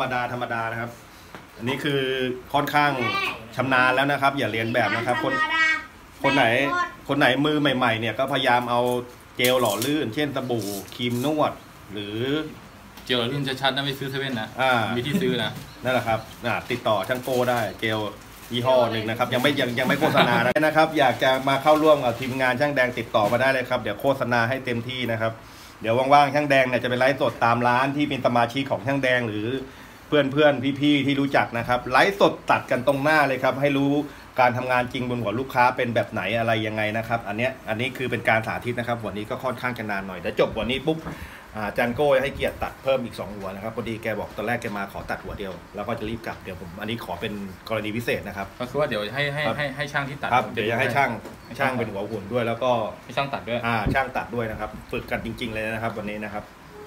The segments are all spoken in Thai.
รมดานะครับอันนี้คือค่อนข้างชำนาญแล้วนะครับอย่าเรียนแบบนะครับคนไหนมือใหม่ๆเนี่ยก็พยายามเอาเจลหล่อลื่นเช่นสบู่ครีมนวดหรือเจลหล่อลื่นชัดๆนะไม่ซื้อเซเว่นนะมีที่ซื้อนะนั่นแหละครับติดต่อช่างโก้ได้เจลยี่ห้อหนึ่งนะครับยังไม่โฆษณานะครับอยากจะมาเข้าร่วมกับทีมงานช่างแดงติดต่อมาได้เลยครับเดี๋ยวโฆษณาให้เต็มที่นะครับเดี๋ยวว่างๆช่างแดงเนี่ยจะไปไลฟ์สดตามร้านที่เป็นสมาชิกของช่างแดงหรือเพื่อนพี่ๆที่รู้จักนะครับไลฟ์สดตัดกันตรงหน้าเลยครับให้รู้การทำงานจริงบนหัวลูกค้าเป็นแบบไหนอะไรยังไงนะครับอันนี้คือเป็นการสาธิตนะครับวันนี้ก็ค่อนข้างจะนานหน่อยเดี๋ยวจบวันนี้ปุ๊บจันโก้ให้เกียรติตัดเพิ่มอีก2หัวนะครับพอดีแกบอกตอนแรกแกมาขอตัดหัวเดียวแล้วก็จะรีบกลับเดี๋ยวผมอันนี้ขอเป็นกรณีพิเศษนะครับก็คือว่าเดี๋ยวให้ช่างที่ตัดครับเดี๋ยวจะให้ช่างเป็นหัวหุ่นด้วยแล้วก็ให้ช่างตัดด้วยช่างตัดด้วยนะครับฝึกกันจริงๆเลยนะครับวันนี้นะครับ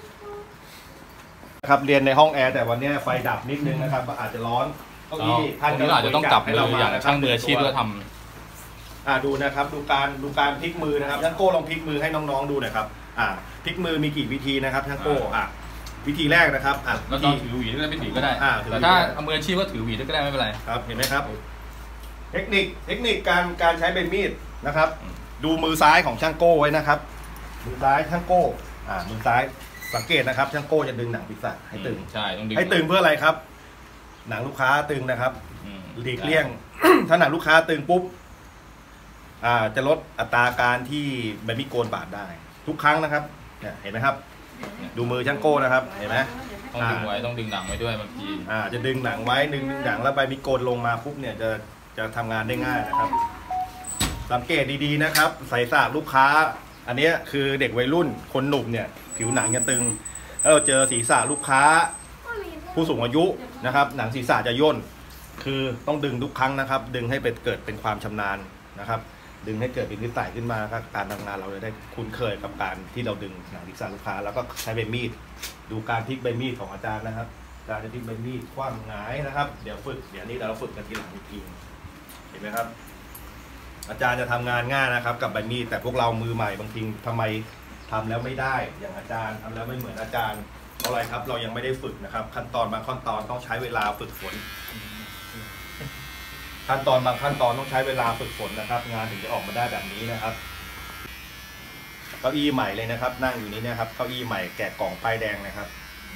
เรียนในห้องแอร์แต่วันนี้ไฟดับนิดนึงนะครับอาจจะร้อนเก้าอี้ท่านนี้อาจจะต้องกลับให้เราอย่างช่างมืออาชีพเพื่อทำดูนะครับดูการพลิกมือนะครับช่างโก้ลองพลิกมือให้น้องๆดูหน่อยครับพลิกมือมีกี่วิธีนะครับช่างโก้วิธีแรกนะครับก็ต้องถือหวีด้วยไม่ถือก็ได้แต่ถ้ามืออาชีพก็ถือหวีด้วยก็ได้ไม่เป็นไรครับเห็นไหมครับเทคนิคการใช้ใบมีดนะครับดูมือซ้ายของช่างโก้ไว้นะครับมือซ้ายช่างโก้มือซ้ายสังเกตนะครับช่างโก้จะดึงหนังศีรษะให้ตึงใช่ต้องดึงให้ตึงเพื่ออะไรครับหนังลูกค้าตึงนะครับหลีกเลี่ยงถ้าหนังลูกค้าตึงปุ๊บจะลดอัตราการที่ใบมีดโกนบาดได้ทุกครั้งนะครับเห็นไหมครับดูมือช่างโก้นะครับเห็นไหมต้องดึงไว้ต้องดึงหนังไว้ด้วยบางทีจะดึงหนังไว้ดึงหนังแล้วใบมีดโกนลงมาปุ๊บเนี่ยจะทำงานได้ง่ายนะครับสังเกตดีๆนะครับใส่สากลูกค้าอันนี้คือเด็กวัยรุ่นคนหนุ่มเนี่ยผิวหนังจะตึงแล้วเราเจอศีรษะลูกค้าผู้สูงอายุนะครับหนังศีรษะจะย่นคือต้องดึงทุกครั้งนะครับดึงให้เกิดเป็นความชำนาญนะครับดึงให้เกิดเป็นนิสัยขึ้นมาครับการทำงานเราจะได้คุ้นเคยกับการที่เราดึงหนังศีรษะลูกค้าแล้วก็ใช้ใบมีดดูการพลิกใบมีดของอาจารย์นะครับการจะพลิกใบมีดคว่ำหงายนะครับเดี๋ยวนี้เราฝึกกันทีหลังอีกทีเห็นไหมครับอาจารย์จะทำงานง่ายนะครับกับใบมีดแต่พวกเรามือใหม่บางทีทำไมทำแล้วไม่ได้อย่างอาจารย์ทำแล้วไม่เหมือนอาจารย์เพราะอะไรครับเรายังไม่ได้ฝึกนะครับขั้นตอนบางขั้นตอนต้องใช้เวลาฝึกฝนขั้นตอนบางขั้นตอนต้องใช้เวลาฝึกฝนนะครับงานถึงจะออกมาได้แบบนี้นะครับเก้าอี้ใหม่เลยนะครับนั่งอยู่นี้นะครับเก้าอี้ใหม่แกะกล่องป้ายแดงนะครับ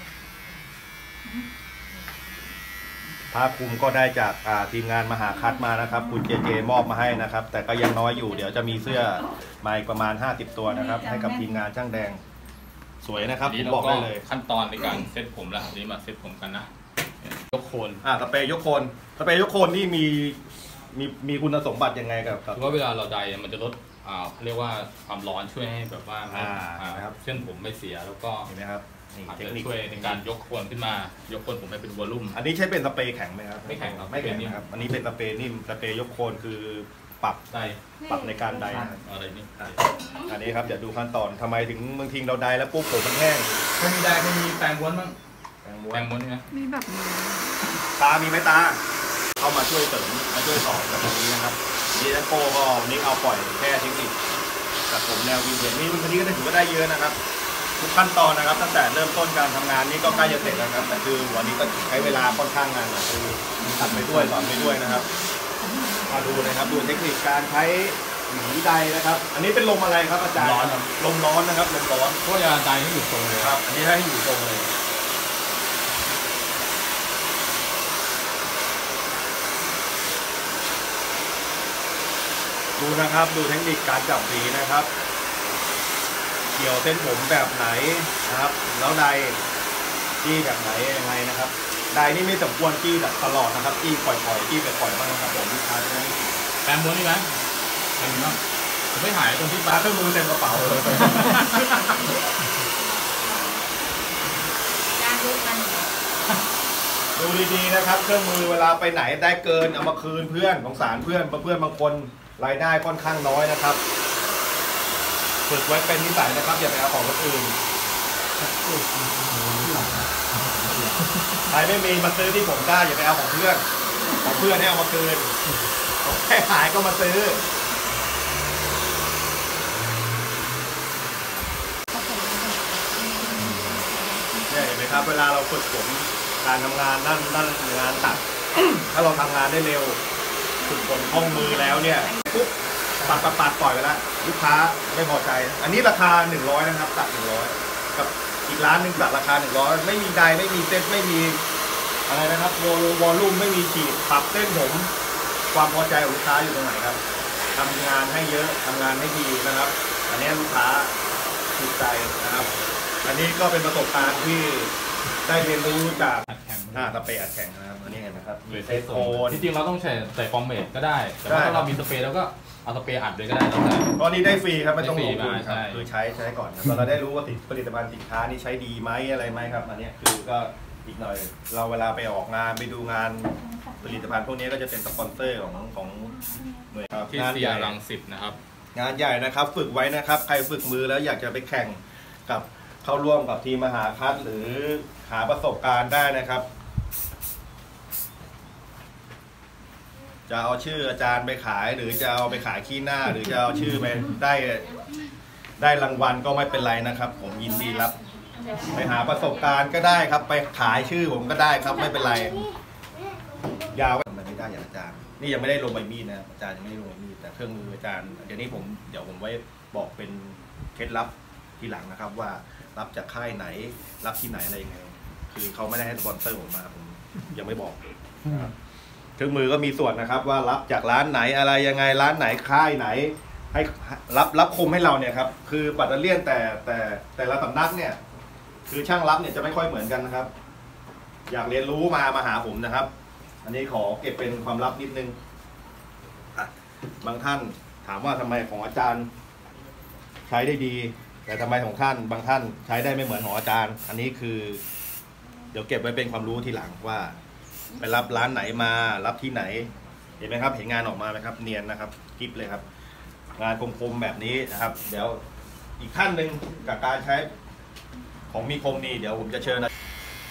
ผ้าคลุมก็ได้จากทีมงานมหาคัดมานะครับคุณเจมอบมาให้นะครับแต่ก็ยังน้อยอยู่เดี๋ยวจะมีเสื้อมาอีกประมาณ50ตัวนะครับให้กับทีมงานช่างแดงสวยนะครับผมบอกได้เลยขั้นตอนในการเซ็ตผมแล้วนี้มาเซ็ตผมกันนะยกโคนสเปรย์ยกโคนนี่มีคุณสมบัติยังไงครับคือว่าเวลาเราไดมันจะลดเรียกว่าความร้อนช่วยให้แบบว่าเส้นผมไม่เสียแล้วก็เห็นไหมครับเทคนิคช่วยในการยกโคนขึ้นมายกโคนผมให้เป็นวอลลุ่มอันนี้ใช้เป็นสเปรย์แข็งไหมครับไม่แข็งครับไม่แข็งครับอันนี้เป็นสเปรย์นิ่มสเปรย์ยกโคนคือปรับในการไดอะไรนี่อันนี้ครับเดี๋ยวดูขั้นตอนทำไมถึงบางทีเราไดแล้วปุ๊บผมมันแห้งไม่มีไดไม่มีแปรงม้วนมั้งแปรงม้วนใช่ไหมมีแบบนี้ตามีไหมตาเข้ามาช่วยเสริมมาช่วยสอนแบบนี้นะครับนี่แล้วโก้ก็นี่เอาปล่อยแค่เทคนิคแต่ผมแนววินเทจนี่วันนี้ก็ถือว่าได้เยอะนะครับทุกขั้นตอนนะครับตั้งแต่เริ่มต้นการทำงานนี่ก็ใกล้จะเสร็จแล้วครับแต่คือวันนี้ก็ใช้เวลาค่อนข้างนานคือตัดไปด้วยสอนไปด้วยนะครับมาดูนะครับดูเทคนิคการใช้หวีใดนะครับอันนี้เป็นลมอะไรครับอาจารย์ลมร้อนนะครับลมร้อนเพราะยาใดให้อยู่ตรงเลยครับอันนี้ให้อยู่ตรงเลยดูนะครับดูเทคนิคการจับหวีนะครับเกี่ยวเส้นผมแบบไหนนะครับแล้วใดจี้แบบไหนยังไงนะครับใดนี่ไม่สมควรจี้แบบตลอดนะครับจี้ปล่อยจี้ไปปล่อยบ้างนะครับผมลูกค้าจะได้แปรงม้วนนี่ไหมแปรงม้วนผมไม่หายตรงที่ปาเครื่องมือเต็มกระเป๋าเลยดูดีๆนะครับเครื่องมือเวลาไปไหนได้เกินเอามาคืนเพื่อนสงสารเพื่อนบางคนรายได้ค่อนข้างน้อยนะครับฝึกไว้เป็นนิสัยนะครับอย่าไปเอาของคนอื่นใครไม่มีมาซื้อที่ผมได้อย่าไปเอาของเพื่อนให้เอามาคืนแค่หายก็มาซื้อเนี่ยเห็นไหมครับเวลาเราฝึกผมการทำงานด้านงานตัด ถ้าเราทำงานได้เร็วฝึกฝนคล่องมือแล้วเนี่ยปุ๊บปัดปล่อยไปแล้วลูกค้าไม่พอใจ อันนี้ราคา100นะครับตัด100กับอีกร้านหนึ่งตัดราคา100ไม่มีไดไม่มีเส้นไม่มีอะไรนะครับวอลลุ่มไม่มีฉีดปรับเส้นผมความพอใจของลูกค้าอยู่ตรงไหนครับทำงานให้เยอะทำงานให้ดีนะครับ อันนี้ลูกค้าถูกใจนะครับ อันนี้ก็เป็นประสบการณ์ที่ได้เรียนรู้จากสเปรย์อัดแข็งนะครับอันนี้เห็นนะครับมีเซตโคนที่จริงเราต้องใส่ฟอร์เมตก็ได้แต่ว่าถ้าเรามีสเปรย์แล้วก็เอาสเปรย์อัดเลยก็ได้แล้วแต่ตอนนี้ได้ฟรีครับไม่ต้องลงทุนครับใช่คือใช้ก่อนเราได้รู้ว่าผลิตภัณฑ์สินค้านี้ใช้ดีไหมอะไรไหมครับอันนี้คือก็อีกหน่อยเราเวลาไปออกงานไปดูงานผลิตภัณฑ์พวกนี้ก็จะเป็นสปอนเซอร์ของหน่วยที่เสียรังสิตนะครับงานใหญ่นะครับฝึกไว้นะครับใครฝึกมือแล้วอยากจะไปแข่งกับเข้าร่วมกับทีมมหาคัดหรือหาประสบการณ์ได้นะครับจะเอาชื่ออาจารย์ไปขายหรือจะเอาไปขายขี้หน้าหรือจะเอาชื่อไปได้รางวัลก็ไม่เป็นไรนะครับ ผมยินดีรับไปหาประสบการณ์ก็ได้ครับไปขายชื่อผมก็ได้ครับไม่เป็นไรยาวมันไม่ได้อย่างอาจารย์นี่ยังไม่ได้ลงใบมีดนะอาจารย์ยังไม่ได้ลงใบมีดแต่เครื่องมืออาจารย์เดี๋ยวผมไว้บอกเป็นเคล็ดลับทีหลังนะครับว่ารับจากค่ายไหนรับที่ไหนอะไรยังไงคือเขาไม่ได้ให้สปอนเซอร์ผมมาผมยังไม่บอกเครื่องมือก็มีส่วนนะครับว่ารับจากร้านไหนอะไรยังไงร้านไหนค่ายไหนให้รับคมให้เราเนี่ยครับคือปัตเตอร์เลียนแต่ละสำนักเนี่ยคือช่างรับเนี่ยจะไม่ค่อยเหมือนกันนะครับอยากเรียนรู้มาหาผมนะครับอันนี้ขอเก็บเป็นความลับนิดนึงบางท่านถามว่าทำไมของอาจารย์ใช้ได้ดีแต่ทำไมของท่านบางท่านใช้ได้ไม่เหมือนของอาจารย์อันนี้คือเดี๋ยวเก็บไว้เป็นความรู้ทีหลังว่าไปรับร้านไหนมารับที่ไหนเห็นไหมครับเห็นงานออกมาไหมครับเนียนนะครับกิ๊บเลยครับงานคมๆแบบนี้นะครับเดี๋ยวอีกขั้นหนึ่งกับการใช้ของมีคมนี่เดี๋ยวผมจะเชิญนะ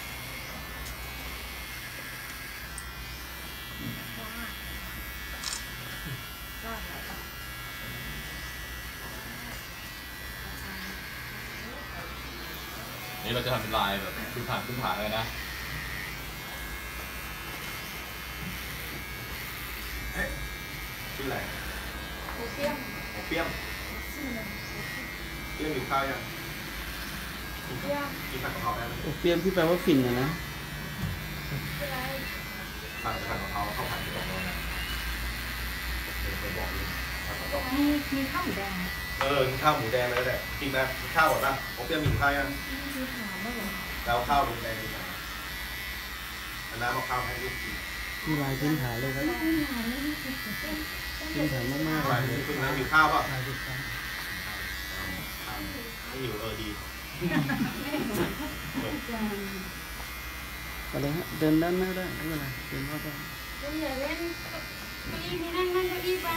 นี่เราจะทำเป็นลายแบบพื้นฐานเลยนะชื่ออะไรโอเปียมเปียมอยู่ข้าวยังกินผัดกะเพราได้ไหมโอเปียมที่แปลว่าฝิ่นนะผัดกะเพราข้าวผัดที่บอกเรานะมีข้าวหมูแดงกินข้าวหมูแดงเลยก็ได้กินนะกินข้าวก่อนนะโอเปียมมีข้าวยังแล้วข้าวลงแดงดีกว่าน้ำมะพร้าวให้ลูกกินมีลายพื้นฐานเลยครับพื้นฐานมากๆเลยคุณน้ำอยู่ข้าวป่ะไม่อยู่ดีไปเลยฮะเดินด้านหน้าได้ไม่เป็นไรเดินเข้าไปอย่าเล่นเก้าอี้นี่นั่งเก้าอี้ไป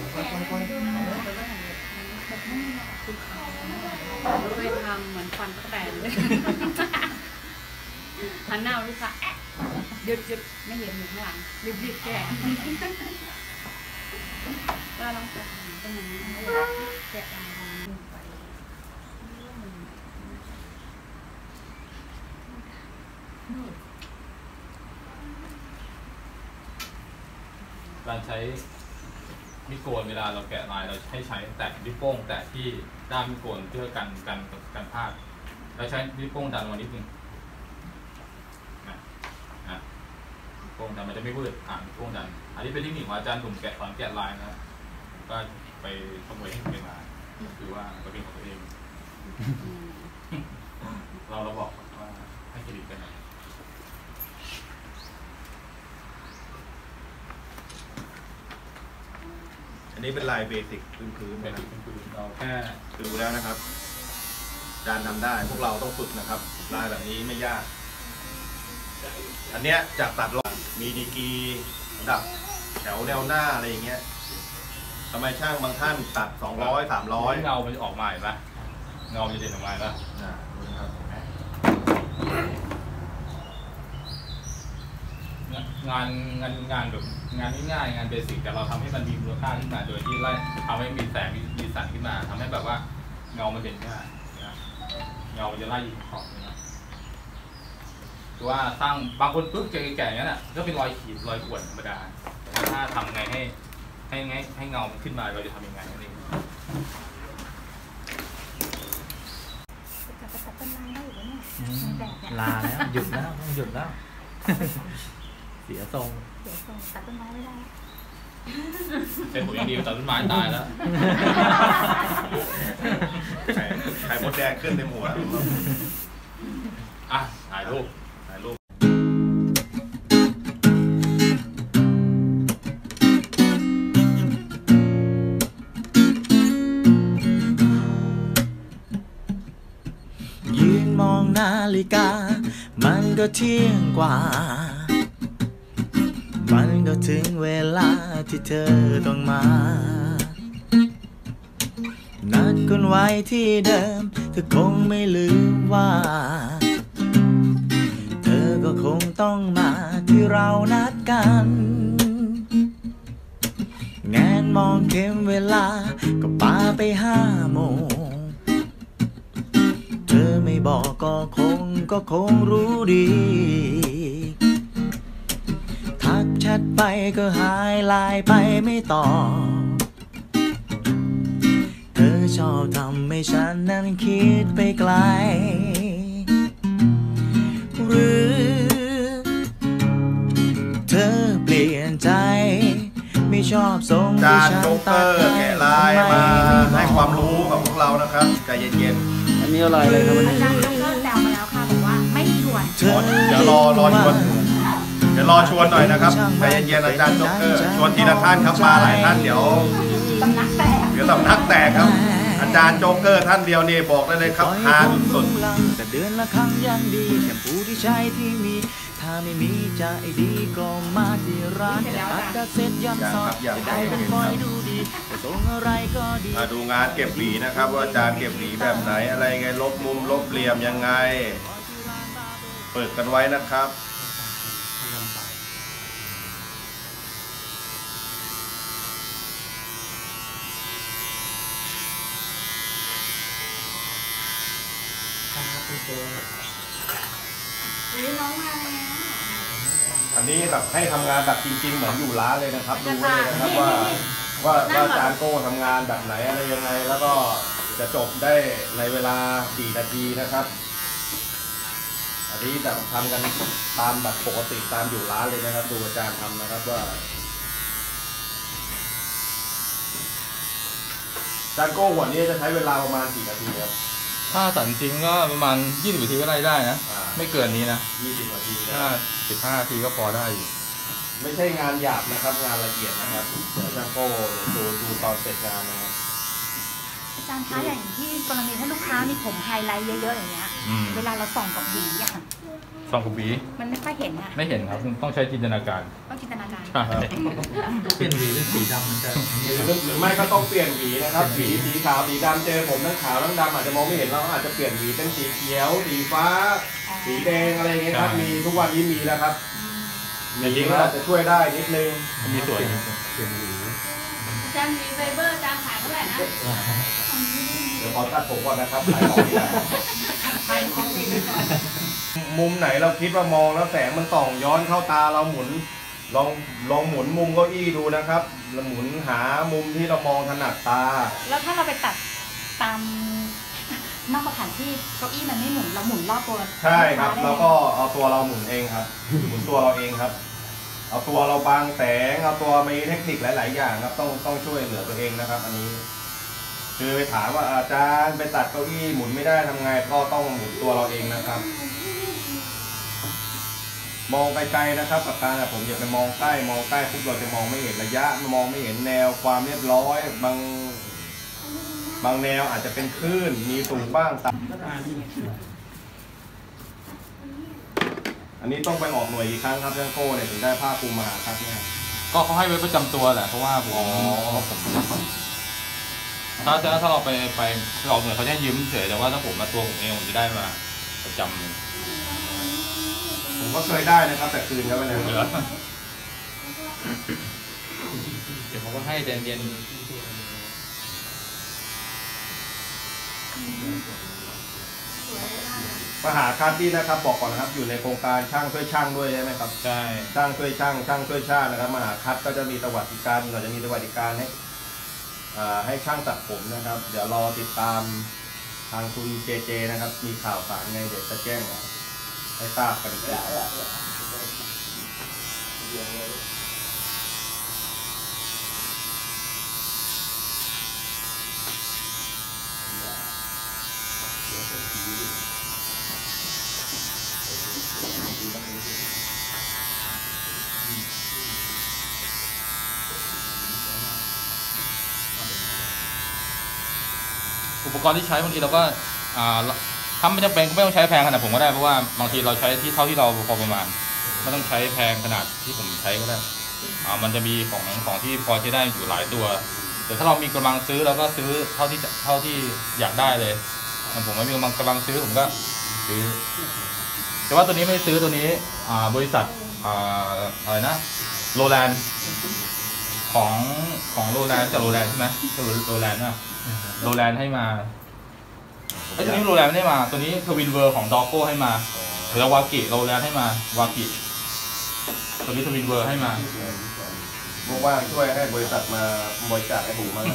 ไปทำเหมือนฟันแตนเลยหันหน้าลูกค้าหยุดไม่เห็นหนูข้างหลังหยุดแก่ว่าลองจับเป็นอย่างนี้แกะการใช้มิโกนเวลาเราแกะลายเราให้ใช้แตะนิ้วโป้งแตะที่ด้ามมิโกนเพื่อกันพลาดแล้วใช้นิ้วโป้งดันลงนิดนึงโป้งดันมันจะไม่วืดนิ้วโป้งดันอันนี้เป็นเทคนิคของอาจารย์หนุ่มสอนแกะลายนะก็ไปขโมยให้เป็นมาคือว่าเราเป็นของตัวเองเราบอกว่าให้เครดิตกันนะอันนี้เป็นลายเบสิกพื้นเราแค่ดูแล้วนะครับอาจารย์ทำได้พวกเราต้องฝึกนะครับลายแบบนี้ไม่ยากอันเนี้ยจากตัดลงมีดีกีดับแถวแนวหน้าอะไรอย่างเงี้ยทำไมช่างบางท่านตัด200 300 เงามันจะออกมาเห็นไหมเงาจะเด่นออกมาแล้วงานแบบงานง่ายๆงานเบสิกแต่เราทำให้มันมีมูลค่าขึ้นมาโดยที่ไล่ทำให้มีแสงมีสันขึ้นมาทำให้แบบว่าเงามันเด่นขึ้นมาเงามันจะไล่ขอบนะคือว่าสร้างบางคนปุ๊บเจอแก่ๆอย่างนั้นอ่ะก็เป็นรอยขีดรอยข่วนธรรมดาแต่ถ้าทำไงให้เงามันขึ้นมาเราจะทำยังไงนั่นเองจะไปตัดต้นไม้ได้อยู่เนี่ยแดดเนี่ยลาแล้วหยุดแล้วต้องหยุดแล้ว เสียทรงเดี๋ยวส่งตัดต้นไม้ไม่ได้เป็นผมอย่างเดียวตัดต้นไม้ตายแล้วไข่มดแดงขึ้นในหัวอ่ะถ่ายรูปยืนมองนาฬิกามันก็เที่ยงกว่า มันก็ถึงเวลาที่เธอต้องมา นัดกันไว้ที่เดิมเธอคงไม่ลืมว่า เธอก็คงต้องมาที่เรานัดกันแงนมองเข็มเวลาก็ปาไป5 โมงเธอไม่บอกก็คงรู้ดีทักแชทไปก็หายไลน์ไปไม่ตอบเธอชอบทำให้ฉันนั้นคิดไปไกลหรือเธอเปลี่ยนใจไม่ชอบทรงจาที่นฉันโจ๊กเกตัอดร์แกะลายมาให้ความรู้กับพวกเรานะครับใจเย็นอันนี้อะไรเลยครับวันอานี้จารย์ก็แซวมาแล้วค่ะบอกว่าไม่ชวนเธอๆเดี๋ยวรอชวนหน่อยนะครับใจเย็นๆอาจารย์โจ๊กเกอร์ชวนทีละท่านครับมาหลายท่านเดี๋ยวสำนักแตกสำนักแตกครับ อาจารย์โจ๊กเกอร์ท่านเดียวนี่บอกได้เลยครับฮาสุดแต่เดือนละครั้งยังดีแชมพูที่ใช้ที่มี ถ้าไม่มีจะไอ้ดีก็มาที่ร้านจะตัดกระเซ็ตย้ำซอยจะได้เป็นฟอยดูดีจะส่งอะไรก็ดีๆมาดูงานเก็บหวีนะครับว่าอาจารย์เก็บหวีแบบไหนอะไรไงลบมุมลบเหลี่ยมยังไงเปิดกันไว้นะครับน้องมาแล้วอันนี้แบบให้ทำงานแบบจริงๆเหมือนอยู่ร้านเลยนะครับดูไว้เลยนะครับว่าอาจารย์โก้ทำงานแบบไหนอะไรยังไง แล้วก็จะจบได้ในเวลา4 นาทีนะครับ อันนี้จะทำกันตามแบบปกติตามอยู่ร้านเลยนะครับ ดูอาจารย์ทำนะครับว่าอาจารย์โก้หัวนี้จะใช้เวลาประมาณกี่นาทีครับถ้าตัดจริงก็ประมาณ20 นาทีก็ได้นะ ไม่เกินนี้นะ 20 นาทีนะถ้า15 นาทีก็พอได้อยู่ไม่ใช่งานหยาบนะครับ งานละเอียดนะครับเดี๋ยวอาจารย์โก้ดูตอนเสร็จงานนะครับอาจารย์คะอย่างที่กรณีถ้าลูกค้ามีผมไฮไลท์เยอะๆอย่างเงี้ย เวลาเราส่องกับหวีอะค่ะซองกบีมันไม่ค่อยเห็นอะไม่เห็นครับต้องใช้จินตนาการต้องจินตนาการใช่เปลี่ยนหวีเป็นสีดำมันจะหรือไม่ก็ต้องเปลี่ยนหวีนะครับหวีสีขาวสีดำเจอผมทั้งขาวทั้งดำอาจจะมองไม่เห็นเราอาจจะเปลี่ยนหวีเป็นสีเขียวสีฟ้า สีแดงอะไรอย่างเงี้ยครับมีทุกวันนี้มีแล้วครับจริงๆก็แล้วอาจจะช่วยได้นิดนึงมีส่วนเปลี่ยนหวีอาจารย์มีไฟเบอร์อาจารย์ขายเท่าไหร่นะเดี๋ยวขอตัดผมก่อนนะครับขายของดีกว่าขายของดีไปก่อนมุมไหนเราคิดว่ามองแล้วแสงมันส่องย้อนเข้าตาเราหมุนลองหมุนมุมเก้าอี้ดูนะครับเราหมุนหามุมที่เรามองถนัดตาแล้วถ้าเราไปตัดตามนอกสถานที่เก้าอี้มันไม่หมุนเราหมุนรอบตัวใช่ครับแล้วก็เอาตัวเราหมุนเองครับ หมุนตัวเราเองครับ เอาตัวเราบังแสงเอาตัวมีเทคนิคหลาย ๆ อย่างครับต้องช่วยเหลือตัวเองนะครับ อันนี้ คือไปถามว่าอาจารย์ไปตัดเก้าอี้หมุนไม่ได้ทำไงก็ต้องหมุนตัวเราเองนะครับ มองไกลๆนะครับปากกาผมอย่าไปมองใกล้ปุ๊บเราจะมองไม่เห็นระยะมองไม่เห็นแนวความเรียบร้อยบางแนวอาจจะเป็นคลื่นมีสูงบ้างต่ำอันนี้ต้องไปออกหน่วยกี่ครั้งครับเรื่องโก้เนี่ยถึงได้ผ้าคลุมมหาคัดเนี่ยก็เขาให้ไว้ประจำตัวแหละเพราะว่าผมถ้าเราไปออกหน่วยเขาจะยืมเฉยแต่ว่าถ้าผมมาตัวผมเองผมจะได้มาประจำเลยผมก็เคยได้นะครับแต่คืนครับไปเลยเหลือเดี๋ยวเขาก็ให้เย็นปๆมหาคัดนี่นะครับบอกก่อนนะครับอยู่ในโครงการช่างช่วยช่างด้วยใช่ไหมครับใช่ช่างช่วยช่างช่างช่วยชาตินะครับมหาคัดก็จะมีสวัสดิการเราจะมีสวัสดิการให้ช่างตัดผมนะครับ เดี๋ยวรอติดตามทางคุณเจนะครับมีข่าวสารไงเดี๋ยวจะแจ้งให้ทราบกันอีกทีอุปกรณ์ที่ใช้บางทีเราก็ถ้าไม่จำเป็นก็ไม่ต้องใช้แพงขนาดผมก็ได้เพราะว่าบางทีเราใช้ที่เท่าที่เราพอประมาณไม่ต้องใช้แพงขนาดที่ผมใช้ก็ได้มันจะมีของที่พอใช้ได้อยู่หลายตัวแต่ถ้าเรามีกำลังซื้อเราก็ซื้อเท่าที่อยากได้เลยผมไม่มีกำลังซื้อผมก็ซื้อแต่ว่าตัวนี้ไม่ซื้อตัวนี้บริษัทอะไรนะโรแลนด์ของโรแลนด์จากโรแลนด์ใช่ไหมโรแลนด์นะโรแลนด์ให้มาตัวนี้โรแลนด์ไม่ได้มาตัวนี้ทวินเวอร์ของดอโก้ให้มาแล้ววากิโรแลนด์ให้มาวากิตัวนี้ทวินเวอร์ให้มาว่างๆช่วยให้บริษัทมาบริจาคให้ผมมา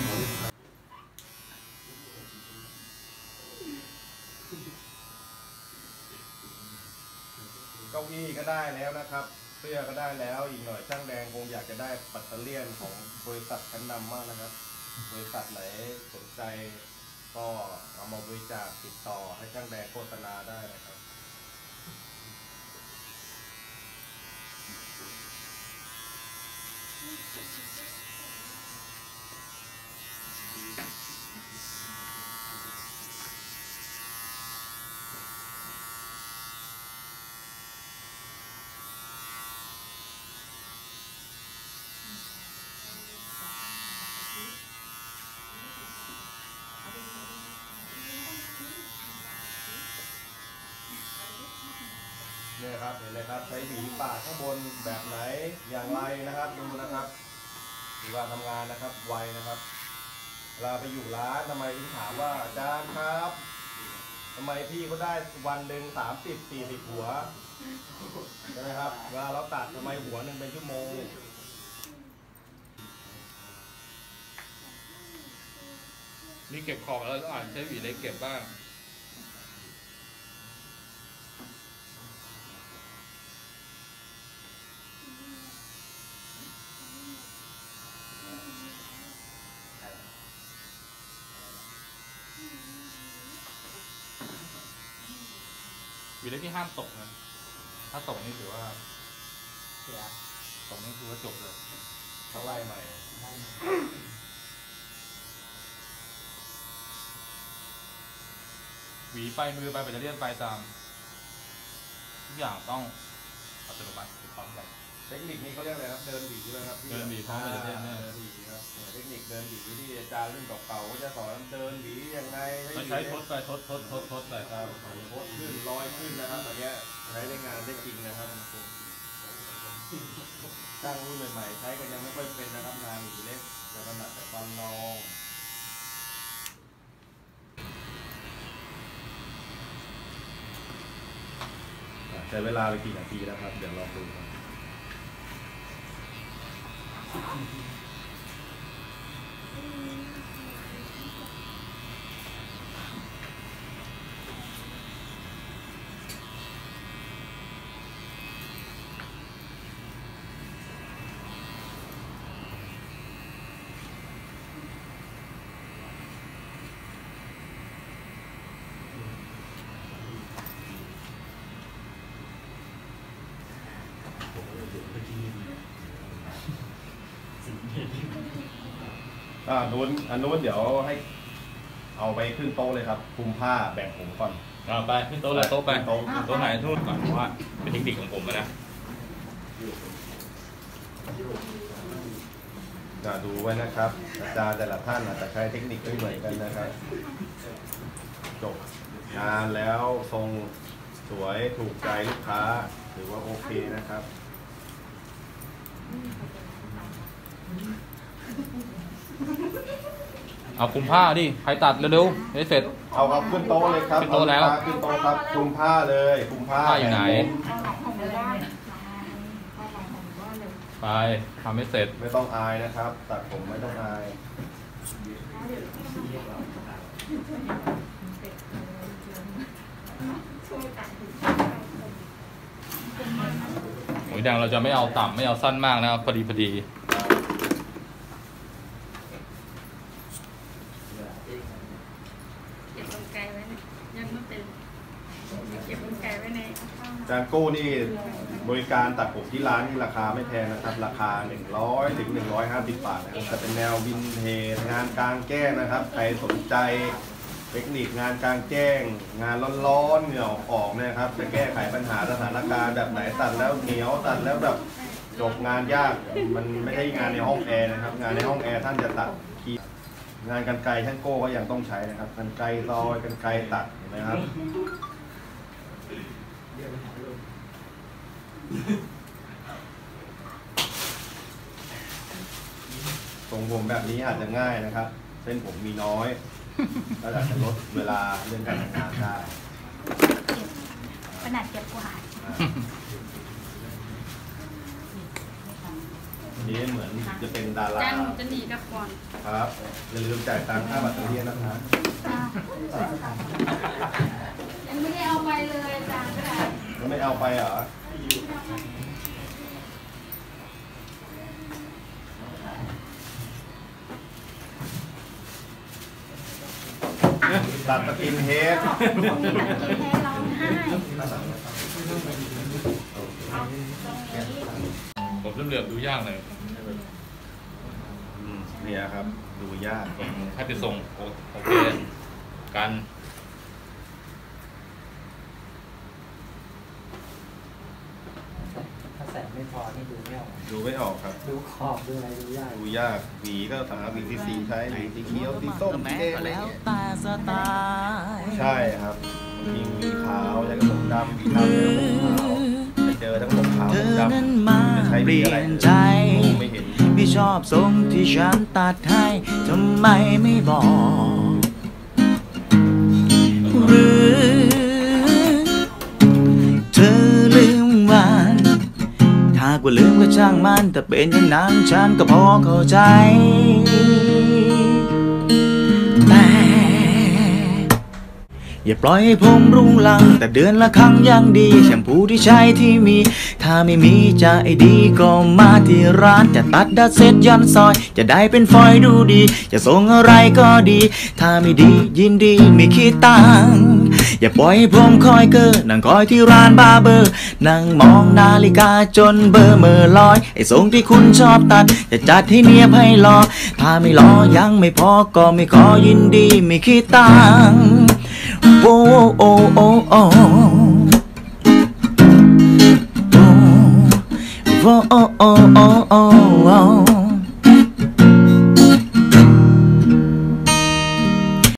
เก้าอี้ก็ได้แล้วนะครับเสื้อก็ได้แล้วอีกหน่อยช่างแดงคงอยากจะได้ปัตเตอร์เลียนของบริษัทชั้นนำมากนะครับบริษัทไหนสนใจก็เอามาบริจาคติดต่อให้ช่างแดงโฆษณาได้นะครับเนี่ยครับเห็นเลยครับใช้หวีปาดข้างบนแบบไหนอย่างไรนะครับดูนะครับดูว่าทำงานนะครับไวนะครับเวลาไปอยู่ร้านทำไมถึงถามว่าอาจารย์ครับทำไมพี่เขาได้วันหนึ่ง30-40 หัวใช่ไหมครับเวลาเราตัดทำไมหัวหนึ่งเป็นชั่วโมงมีเก็บของแล้วใช้หวีเล็กเก็บบ้างหวีเล็กที่ห้ามตกนะถ้าตกนี่ถือว่าเสียตกนี่คือว่าจบเลยต้องไล่ใหม่หวีไปมือไปแบตเตอรี่ไปตามทุกอย่างต้องอัตโนมัติพร้อมกันเทคนิคนี้เขาเรียกอะไรครับเดินหวีใช่ไหมครับเดินหวีพร้อมแบตเตอรี่เดินหวีครับเทคนิคเดินหวีที่อาจารย์รุ่นเก่าๆก็จะสอนเดินหวียังไงใช้ทดไปทดไปครับทดขึ้นลอยขึ้นนะครับแบบนี้ใช้ได้งานได้จริงนะครับช่างรุ่นใหม่ๆใช้กันยังไม่ค่อยเป็นนะครับงานหวีเล็กจะถนัดแต่ตอนลองใช้เวลาไปกี่นาทีแล้วครับเดี๋ยวลองดูครับอันนู้นเดี๋ยวให้เอาไปขึ้นโต๊ะเลยครับคลุมผ้าแบ่งผมก่อนไปขึ้นโต๊ะเลยโต๊ะไปโต๊ะไหนทู่ก่อนเพราะว่าเป็นเทคนิคของผมนะดูไว้นะครับอาจารย์แต่ละท่านอาจจะใช้เทคนิคไม่เหมือนกันนะครับจบงานแล้วทรงสวยถูกใจลูกค้าถือว่าโอเคนะครับเอาคลุมผ้าดิใครตัดเร็วๆให้เสร็จเอาครับขึ้นโต๊ะเลยครับขึ้นโต๊ะแล้วขึ้นโต๊ะครับคลุมผ้าเลยคลุมผ้าผ้าอยู่ไหนไปทำให้เสร็จไม่ต้องอายนะครับ ตัดผมไม่ต้องอายหมูแดงเราจะไม่เอาต่ำไม่เอาสั้นมากนะครับพอดีเพอดีก็บกลไกไว้นะยังไม่เป็นเก็บกลไกไว้ในจานกู้นี่บริการตัดผมที่ร้านนี่ราคาไม่แพงนะครับ ราคา100 ถึง 150 บาทนะครับจะเป็นแนววินเทจงานกลางแจ้งนะครับใครสนใจเทคนิคงานกลางแจ้ง งานร้อนๆเหงื่อออกนะครับจะแก้ไขปัญหาสถานการณ์แบบไหนตัดแล้วเหนียวตัดแล้วแบบจบงานยากมันไม่ใช่งานในห้องแอร์นะครับงานในห้องแอร์ท่านจะตัดงานกรรไกรช่างโก้ก็ยังต้องใช้นะครับกรรไกรซอยกรรไกรตัดนะครับทรงผมแบบนี้อาจจะง่ายนะครับเส้นผมมีน้อยก็อาจจะลดเวลาเรื่องการทำงานได้ขนาดเก็บกวาดนี้เหมือนจะเป็นดาราจ้างจะหนีกับก่อนครับอย่าลืมจ่ายตังค่าบัตรเรียนนะครับยังไม่ได้เอาไปเลยอาจารย์ก็ได้แล้วไม่เอาไปเหรอตัดสกินเฮดมีตัดกินแท้ร้องไห้ผมเหลื่อมๆดูยากเลยเนี่ยครับดูยากให้ไปส่งโอเคกันถ้าแสงไม่พอนี่ดูไม่ออกดูไม่ออกครับดูขอบดูอะไรดูยากดูยากหวีก็หาหวีสีใช้หวีสีเขียวสีส้มสีแดงอะไรเงี้ยแต่สไตล์ใช่ครับมีหวีขาวใช้กระผมดำหวีดำแล้วผมขาวจะเจอทั้งผมขาวเธผมอดำนั้นมาจะใช้หเปวีลี่อะไรยนใจไม่เห็นไม่ชอบทรงที่ฉันตัดให้ทำไมไม่บอก หรือเธอลืมวันถ้าว่าลืมก็ช่างมันแต่เป็นอย่างนั้นฉันก็พอเข้าใจแต่อย่าปล่อยให้ผมรุงรังแต่เดือนละครั้งยังดีแชมพูที่ใช้ที่มีถ้าไม่มีจะไอ้ดีก็มาที่ร้านจะตัดดัดเซ็ตยันซอยจะได้เป็นฟอยดูดีจะส่งอะไรก็ดีถ้าไม่ดียินดีไม่คิดตังค์อย่าปล่อยให้ผมคอยเกอนั่งคอยที่ร้านบาร์เบอร์นั่งมองนาฬิกาจนเบอร์เมื่อลอยไอ้ทรงที่คุณชอบตัดจะจัดให้เนียบให้รอถ้าไม่รอยังไม่พอก็ไม่ขอยินดีไม่คิดตังค์โอ้โอ้โอ้โอ้โอ้โอ้โอ้โอ้โอ้